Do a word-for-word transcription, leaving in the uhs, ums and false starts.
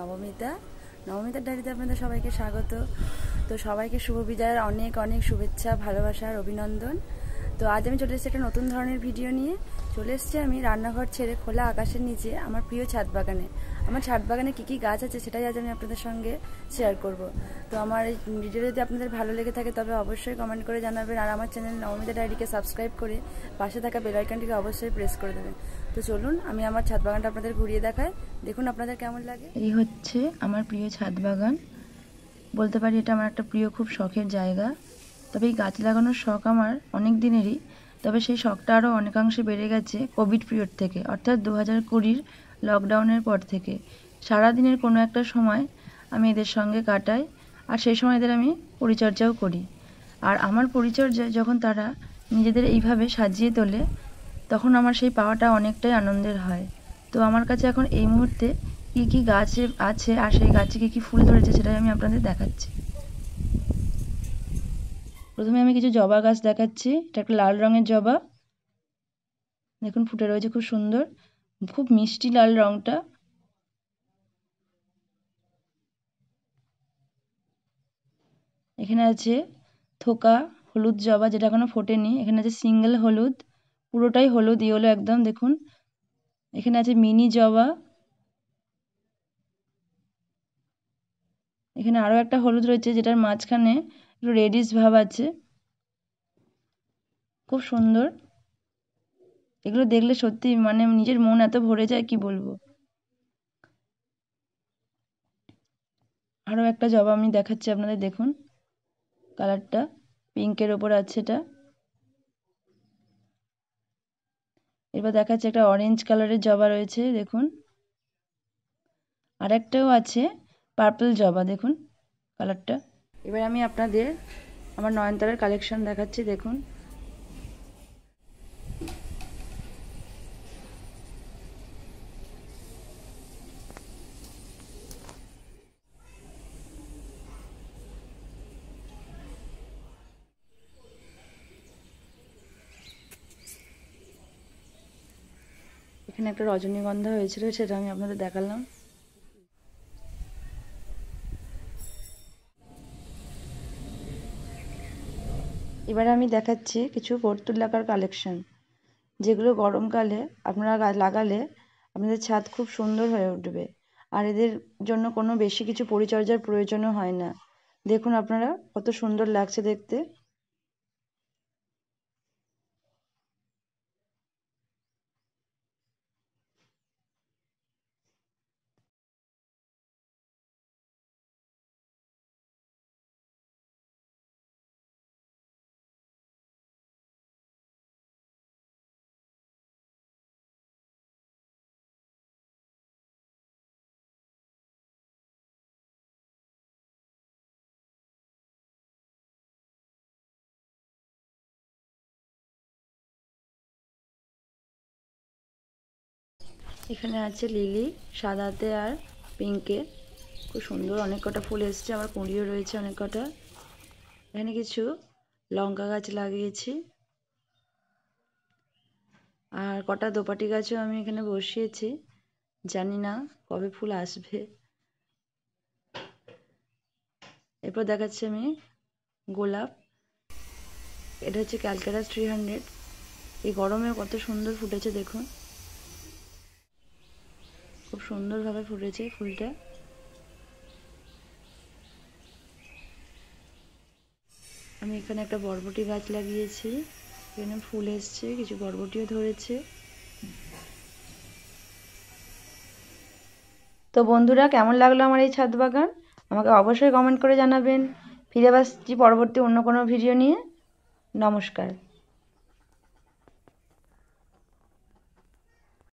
নবমিতা। নবমিতার ডায়েরিতে আপনাদের সবাইকে স্বাগত। তো সবাইকে শুভ বিজয়ের অনেক অনেক শুভেচ্ছা, ভালোবাসা আর অভিনন্দন। তো আজ আমি চলে এসেছি একটা নতুন ধরনের ভিডিও নিয়ে। চলে এসেছি আমি রান্নাঘর ছেড়ে খোলা আকাশের নিচে আমার প্রিয় ছাদ বাগানে। আমার ছাদ বাগানে কী কী গাছ আছে সেটাই আজ আমি আপনাদের সঙ্গে শেয়ার করব। তো আমার এই ভিডিও যদি আপনাদের ভালো লেগে থাকে তবে অবশ্যই কমেন্ট করে জানাবেন, আর আমার চ্যানেল নবমিতা ডায়েরিকে সাবস্ক্রাইব করে পাশে থাকা বেল আইকনটিকে অবশ্যই প্রেস করে দেবেন। তো চলুন আমি আমার ছাদ বাগানটা আপনাদের ঘুরিয়ে দেখাই, দেখুন আপনাদের কেমন লাগে। এই হচ্ছে আমার প্রিয় ছাদ বাগান। বলতে পারি এটা আমার একটা প্রিয় খুব শখের জায়গা। তবে এই গাছ লাগানোর শখ আমার অনেক দিনেরই, তবে সেই শখটা আরও অনেকাংশে বেড়ে গেছে কোভিড পিরিয়ড থেকে, অর্থাৎ দু হাজার কুড়ির লকডাউনের পর থেকে। সারাদিনের কোনো একটা সময় আমি এদের সঙ্গে কাটাই, আর সেই সময় এদের আমি পরিচর্যাও করি। আর আমার পরিচর্যায় যখন তারা নিজেদের এইভাবে সাজিয়ে তোলে তখন আমার সেই পাওয়াটা অনেকটাই আনন্দের হয়। তো আমার কাছে এখন এই মুহূর্তে কী কী গাছ আছে আর সেই গাছে কী কী ফুল ধরেছে সেটাই আমি আপনাদের দেখাচ্ছি। প্রথমে আমি কিছু জবা গাছ দেখাচ্ছি। এটা একটা লাল রঙের জবা, দেখুন ফুটে রয়েছে খুব সুন্দর, খুব মিষ্টি লাল রঙটা। এখানে আছে থোকা হলুদ জবা, যেটা এখনো ফোটেনি। এখানে আছে সিঙ্গেল হলুদ, পুরোটাই হলুদ ইয়েলো একদম, দেখুন। এখানে আছে মিনি জবা, এখানে আরও একটা হলুদ রয়েছে যেটার মাঝখানে একটু রেডিশ ভাব আছে, খুব সুন্দর। এগুলো দেখলে সত্যি মানে নিজের মন এত ভরে যায় কি বলবো। আরও একটা জবা আমি দেখাচ্ছি আপনাদের, দেখুন কালারটা পিঙ্কের ওপর আছে এটা। এবার দেখাচ্ছে একটা অরেঞ্জ কালারের জবা রয়েছে, দেখুন। আর একটাও আছে পার্পল জবা, দেখুন কালারটা। এবার আমি আপনাদের আমার নয়নতারার কালেকশন দেখাচ্ছি, দেখুন। এখানে একটা রজনীগন্ধা হয়েছিল, সেটা আমি আপনাদের দেখালাম। এবার আমি দেখাচ্ছি কিছু পর্তুলাকার কালেকশন, যেগুলো গরমকালে আপনারা লাগালে আপনাদের ছাদ খুব সুন্দর হয়ে উঠবে, আর এদের জন্য কোনো বেশি কিছু পরিচর্যার প্রয়োজনও হয় না। দেখুন আপনারা কত সুন্দর লাগছে দেখতে। এখানে আছে লিলি সাদাতে আর পিঙ্কে, খুব সুন্দর অনেক কটা ফুল এসছে, আবার কুঁড়িও রয়েছে অনেক কটা। এখানে কিছু লঙ্কা গাছ লাগিয়েছি, আর কটা দোপাটি গাছও আমি এখানে বসিয়েছি, জানি না কবে ফুল আসবে। এরপর দেখাচ্ছি আমি গোলাপ, এটা হচ্ছে ক্যালকাটা থ্রি হান্ড্রেড। এই গরমে কত সুন্দর ফুটেছে দেখুন, খুব সুন্দরভাবে ফুটেছে ফুলটা। আমি এখানে একটা বরবটি গাছ লাগিয়েছি, এখানে ফুল এসছে, কিছু বরবটিও ধরেছে। তো বন্ধুরা, কেমন লাগলো আমার এই ছাদ বাগান আমাকে অবশ্যই কমেন্ট করে জানাবেন। ফিরে আসছি পরবর্তী অন্য কোনো ভিডিও নিয়ে। নমস্কার।